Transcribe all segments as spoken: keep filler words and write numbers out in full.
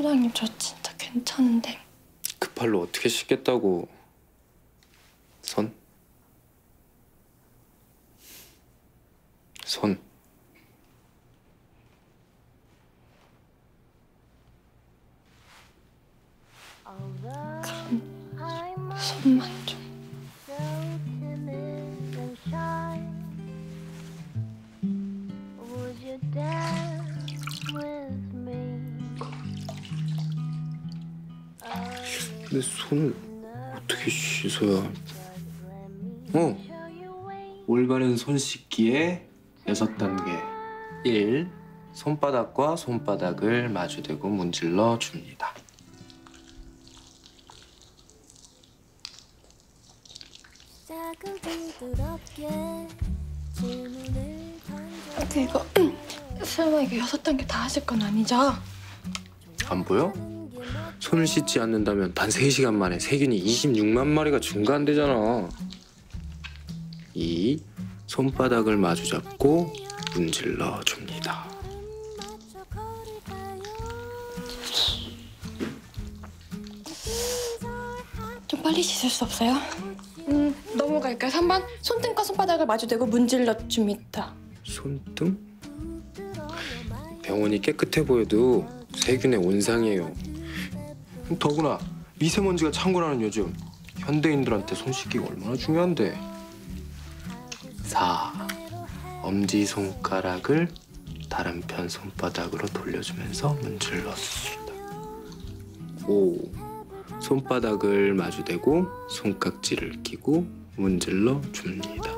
소장님 저 진짜 괜찮은데. 그 팔로 어떻게 씻겠다고. 손? 손. 그럼 손만 좀. 근데 손을 어떻게 씻어야... 어! 올바른 손 씻기의 여섯 단계. 일. 손바닥과 손바닥을 마주대고 문질러 줍니다. 근데 이거 설마 이거 여섯 단계 다 하실 건 아니죠? 안 보여? 손을 씻지 않는다면 단 세 시간 만에 세균이 이십육만 마리가 증가한대잖아. 이. 손바닥을 마주 잡고 문질러 줍니다. 좀 빨리 씻을 수 없어요? 음, 넘어갈까요? 삼 번 손등과 손바닥을 마주대고 문질러 줍니다. 손등? 병원이 깨끗해 보여도 세균의 온상이에요. 더구나 미세먼지가 창궐하는 요즘 현대인들한테 손 씻기가 얼마나 중요한데. 사. 엄지손가락을 다른 편 손바닥으로 돌려주면서 문질러줍니다. 오. 손바닥을 마주대고 손깍지를 끼고 문질러 줍니다.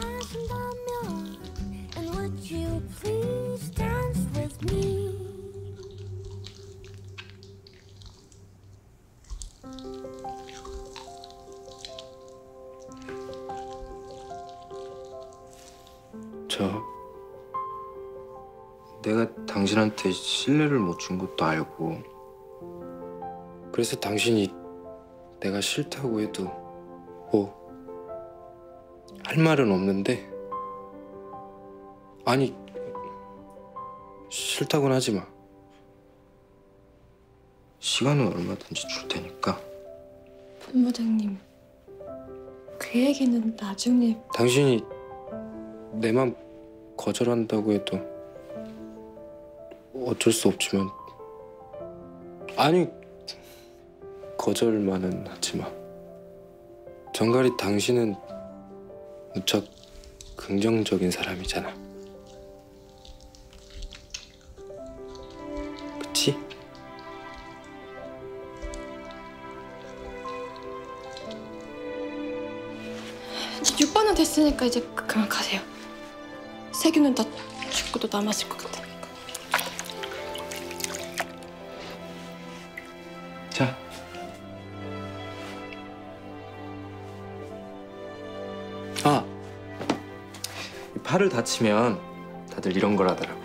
저... 내가 당신한테 신뢰를 못 준 것도 알고, 그래서 당신이 내가 싫다고 해도 뭐 할 말은 없는데, 아니 싫다고는 하지 마. 시간은 얼마든지 줄 테니까. 본부장님, 그 얘기는 나중에. 당신이 내 맘 거절한다고 해도 어쩔 수 없지만, 아니 거절만은 하지 마. 정갈이 당신은 무척 긍정적인 사람이잖아. 그치? 육 번은 됐으니까 이제 그만 가세요. 세균은 다 죽고도 남았을 것 같으니까. 자. 아! 팔을 다치면 다들 이런 걸 하더라고.